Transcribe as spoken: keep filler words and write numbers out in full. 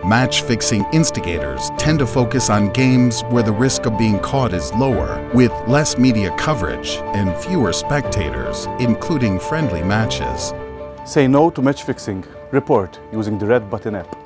Match-fixing instigators tend to focus on games where the risk of being caught is lower, with less media coverage and fewer spectators, including friendly matches. Say no to match fixing. Report using the Red Button app.